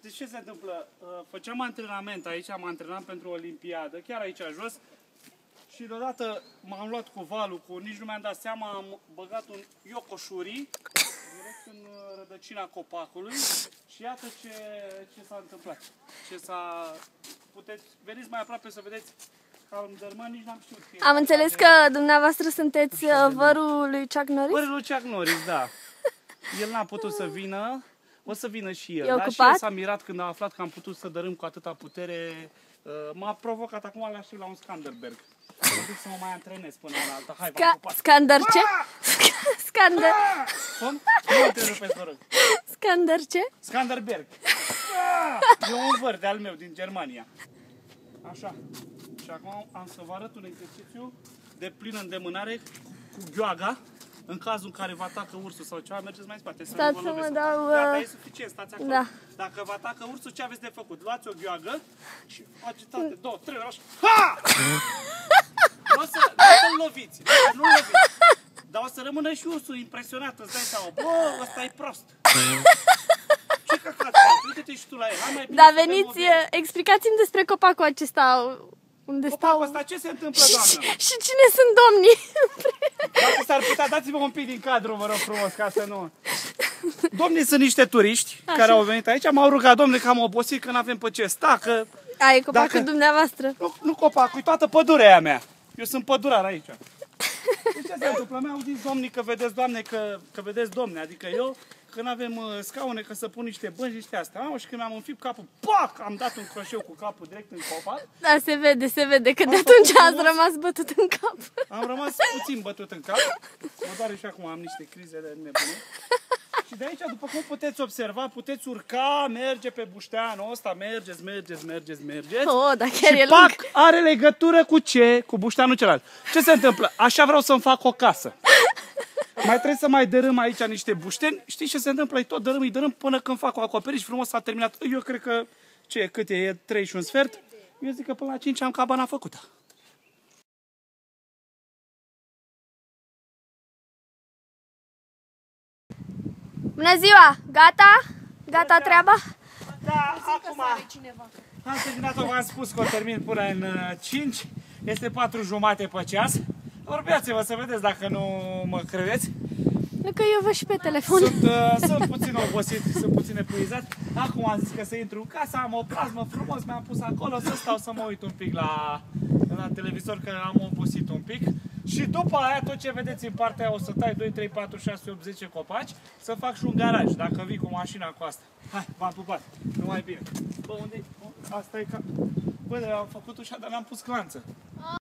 Deci ce se întâmplă? Făceam antrenament aici, am antrenat pentru Olimpiadă, chiar aici jos. Și deodată m-am luat cu valul, nici nu mi-am dat seama, am băgat un iocoșuri direct în rădăcina copacului și iată ce s-a întâmplat. Veniți mai aproape să vedeți că am dărmat, nici n-am știut. Am înțeles că dumneavoastră sunteți vărul lui Chuck Norris? Vărul lui Chuck Norris, da. El n-a putut să vină, o să vină și el. E Dar și el s-a mirat când a aflat că am putut să dărâm cu atâta putere. M-a provocat, acum le aștept la un Skanderberg. Mă duc să mă mai antrenez până la alta. Hai, Skander ce? Skander. Cum? Nu mă întrerupeți, vă rog. Skander ce? Skanderberg. E un văr de al meu din Germania. Așa. Și acum am să vă arăt un exercițiu de plină îndemânare cu gheoaga. În cazul în care vă atacă ursul sau ceva, mergeți mai spate. Stați să mă dau... Gata, e suficient, stați acolo. Da. Dacă vă atacă ursul, ce aveți de făcut? Luați o gheoagă și agitați 2, 3 ori așa. Ha! Nu o să-l loviți, nu-l loviți. Dar o să rămână și ursul impresionat, îți dai seama. Bă, ăsta e prost. Ce căcat faci? Uite-te și tu la el. Da, veniți, explicați-mi despre copacul acesta. Unde copacul ăsta, ce se întâmplă, doamnă? Și cine sunt domnii? Dacă s-ar putea, dați-vă un pic din cadru, vă rog frumos, ca să nu... Domnii sunt niște turiști care au venit aici, m-au rugat, domnule, că am obosit, că n-avem pe ce sta, că... E copacul dumneavoastră. Nu copacul, e toată pădurea aia mea. Eu sunt pădurar aici. Deci ce se întâmplă? Mi-au zis domnii că vedeți, doamne, că vedeți, domne, adică eu, că n-avem scaune, că să pun niște bănci, niște astea. Și când mi-am înfipt capul, pac, am dat un croșeu cu capul direct în copac. Da, se vede, că de atunci ați rămas bătut în cap. Am rămas puțin bătut în cap. Mă doare și acum, am niște crize de nebune. Și de aici, după cum puteți observa, puteți urca, merge pe bușteanul ăsta, mergeți. Oh, dar chiar și e pac, lung. are legătură cu ce? Cu bușteanul celălalt. Ce se întâmplă? Așa vreau să-mi fac o casă. Mai trebuie să mai dărâm aici niște bușteni. Știi ce se întâmplă? Tot dărâm până când fac o acoperiș frumos, s-a terminat. Eu cred că, cât e 3 și un sfert? Eu zic că până la 5 am cabana făcută. Bună ziua! Gata? Gata treaba? Da, acum am terminat-o, v-am spus că o termin până în 5. Este 4:30 pe ceas. Vorbeați-vă să vedeți dacă nu mă credeți. Nu că eu văd și pe telefon. Sunt puțin obosit, sunt puțin epuizat. Acum am zis că să intru în casă, am o plasmă frumos, mi-am pus acolo să stau să mă uit un pic la televizor, că am obosit un pic. Și după aia, tot ce vedeți în partea aia, o să tai 2, 3, 4, 6, 8, 10 copaci, să fac și un garaj, dacă vii cu mașina cu asta. Hai, v-am pupat, numai bine. Bă, unde-i? Asta e ca... Bă, am făcut ușa, dar mi-am pus clanță.